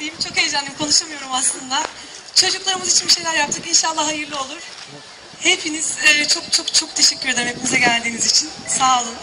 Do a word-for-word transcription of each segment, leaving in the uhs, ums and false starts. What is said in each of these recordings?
heyecanlıyım. Çok heyecanlıyım. Konuşamıyorum aslında. Çocuklarımız için bir şeyler yaptık. İnşallah hayırlı olur. Hepiniz e, çok çok çok teşekkür ederim hepinize geldiğiniz için. Sağ olun.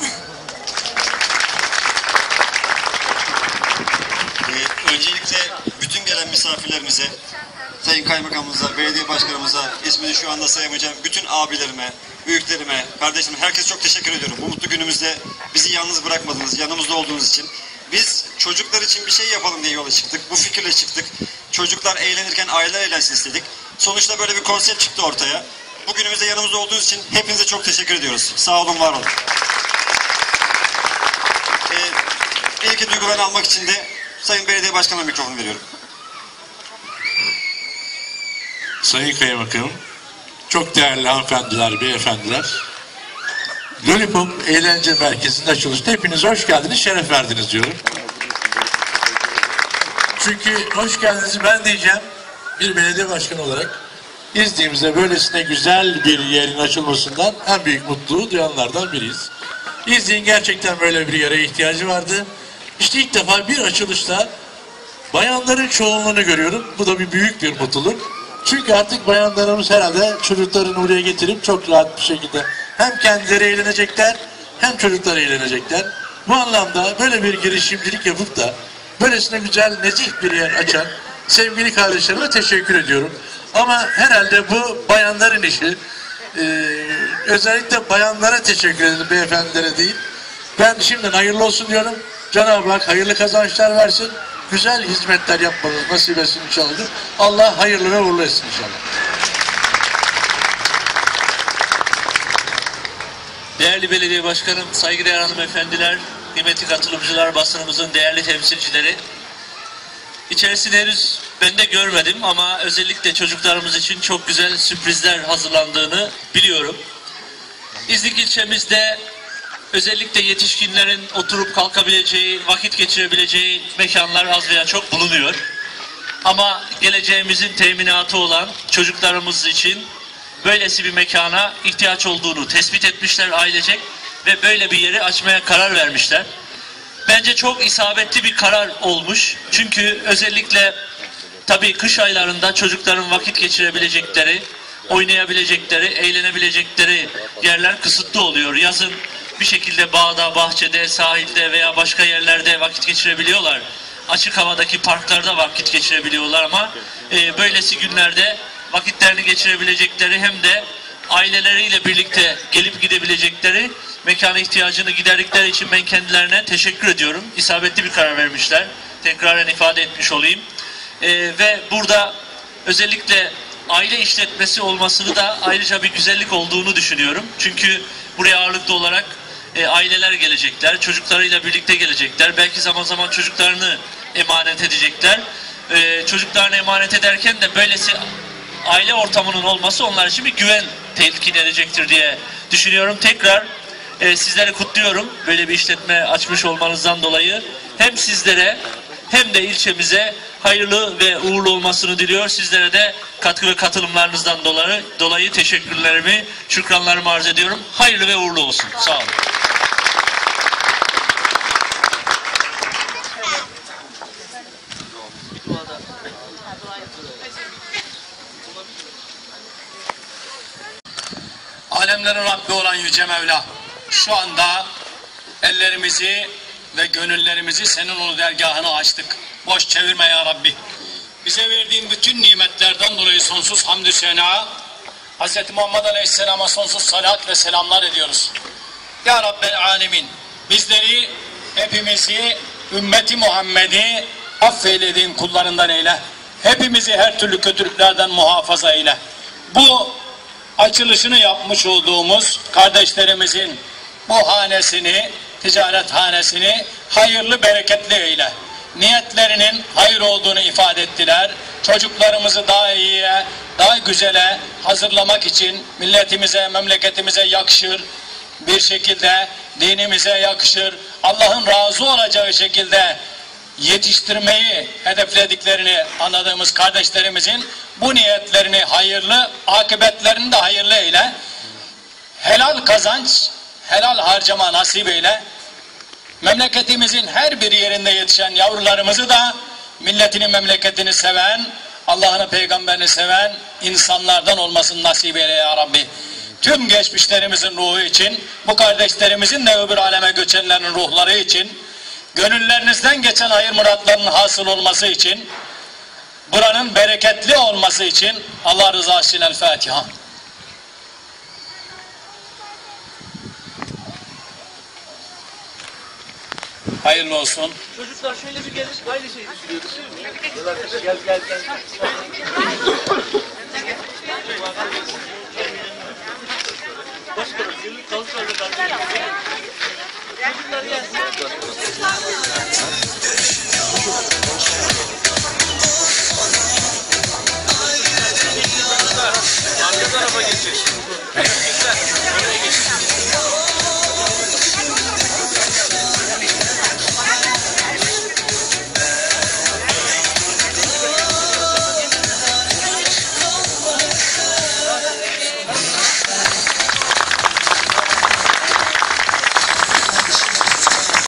Ee, öncelikle bütün gelen misafirlerimize, Sayın Kaymakamımıza, belediye başkanımıza, ismini şu anda sayamayacağım bütün abilerime, büyüklerime, kardeşlerime, herkese çok teşekkür ediyorum. Bu mutlu günümüzde bizi yalnız bırakmadınız, yanımızda olduğunuz için. Biz çocuklar için bir şey yapalım diye yola çıktık. Bu fikirle çıktık. Çocuklar eğlenirken aileler eğlensin istedik. Sonuçta böyle bir konsept çıktı ortaya. Bugünümüzde yanımızda olduğunuz için hepinize çok teşekkür ediyoruz. Sağ olun, var olun. Ee, ilk duygularını almak için de Sayın Belediye Başkanı'na mikrofonu veriyorum. Sayın Kaymakamım, çok değerli hanımefendiler, beyefendiler, Lollipop Eğlence Merkezi'nin açılışında hepiniz hoş geldiniz, şeref verdiniz diyorum. Çünkü hoş geldiniz ben diyeceğim, bir belediye başkanı olarak İznik'imize böylesine güzel bir yerin açılmasından en büyük mutluluğu duyanlardan biriyiz. İznik'in gerçekten böyle bir yere ihtiyacı vardı. İşte ilk defa bir açılışta bayanların çoğunluğunu görüyorum. Bu da bir büyük bir mutluluk. Çünkü artık bayanlarımız herhalde çocuklarını oraya getirip çok rahat bir şekilde hem kendileri eğlenecekler hem çocuklar eğlenecekler. Bu anlamda böyle bir girişimcilik yapıp da böylesine güzel, nezih bir yer açan sevgili kardeşlerime teşekkür ediyorum. Ama herhalde bu bayanların işi. Ee, özellikle bayanlara teşekkür ederim, beyefendilere değil. Ben şimdiden hayırlı olsun diyorum. Cenab-ı Hak hayırlı kazançlar versin. Güzel hizmetler yapmanız nasip etsin inşallah. Allah hayırlı ve uğurlu etsin inşallah. Değerli belediye başkanım, saygıdeğer hanımefendiler, kıymetli katılımcılar, basınımızın değerli temsilcileri. İçerisini henüz ben de görmedim ama özellikle çocuklarımız için çok güzel sürprizler hazırlandığını biliyorum. İznik ilçemizde özellikle yetişkinlerin oturup kalkabileceği, vakit geçirebileceği mekanlar az veya çok bulunuyor. Ama geleceğimizin teminatı olan çocuklarımız için böylesi bir mekana ihtiyaç olduğunu tespit etmişler ailecek ve böyle bir yeri açmaya karar vermişler. Bence çok isabetli bir karar olmuş. Çünkü özellikle tabii kış aylarında çocukların vakit geçirebilecekleri, oynayabilecekleri, eğlenebilecekleri yerler kısıtlı oluyor. Yazın bir şekilde bağda, bahçede, sahilde veya başka yerlerde vakit geçirebiliyorlar. Açık havadaki parklarda vakit geçirebiliyorlar ama e, böylesi günlerde vakitlerini geçirebilecekleri hem de aileleriyle birlikte gelip gidebilecekleri mekana ihtiyacını giderdikleri için ben kendilerine teşekkür ediyorum. İsabetli bir karar vermişler. Tekraren ifade etmiş olayım. E, ve burada özellikle aile işletmesi olmasını da ayrıca bir güzellik olduğunu düşünüyorum. Çünkü buraya ağırlıklı olarak e, aileler gelecekler, çocuklarıyla birlikte gelecekler. Belki zaman zaman çocuklarını emanet edecekler. E, çocuklarını emanet ederken de böylesi aile ortamının olması onlar için bir güven telkin edecektir diye düşünüyorum. Tekrar e, sizleri kutluyorum. Böyle bir işletme açmış olmanızdan dolayı hem sizlere hem de ilçemize hayırlı ve uğurlu olmasını diliyor. Sizlere de katkı ve katılımlarınızdan dolayı, dolayı teşekkürlerimi, şükranlarımı arz ediyorum. Hayırlı ve uğurlu olsun. Sağ olun. Alemlerin Rabbi olan Yüce Mevla, şu anda ellerimizi ve gönüllerimizi senin ulu dergahına açtık. Boş çevirme ya Rabbi. Bize verdiğin bütün nimetlerden dolayı sonsuz hamdü sena, Hz. Muhammed Aleyhisselam'a sonsuz salat ve selamlar ediyoruz. Ya Rabbel Alemin, bizleri, hepimizi, ümmeti Muhammed'i affeylediğin kullarından eyle. Hepimizi her türlü kötülüklerden muhafaza eyle. Bu açılışını yapmış olduğumuz kardeşlerimizin bu hanesini, ticaret hanesini hayırlı, bereketli eyle. Niyetlerinin hayır olduğunu ifade ettiler. Çocuklarımızı daha iyiye, daha güzele hazırlamak için milletimize, memleketimize yakışır bir şekilde, dinimize yakışır, Allah'ın razı olacağı şekilde yetiştirmeyi hedeflediklerini anladığımız kardeşlerimizin bu niyetlerini hayırlı, akıbetlerini de hayırlı eyle. Helal kazanç, helal harcama nasip eyle. Memleketimizin her bir yerinde yetişen yavrularımızı da milletini, memleketini seven, Allah'ını, peygamberini seven insanlardan olmasını nasip eyle ya Rabbi. Tüm geçmişlerimizin ruhu için, bu kardeşlerimizin de öbür aleme göçenlerin ruhları için, gönüllerinizden geçen hayır muratlarının hasıl olması için, buranın bereketli olması için Allah rızası için El Fatiha. Hayırlı olsun. Çocuklar şöyle bir gelir, aynı şeyi düşünüyoruz. Gel gel gel. Başkanım, yıllık kalışlarda kardeşim. Çocuklar gelsin. Arka tarafa geçin.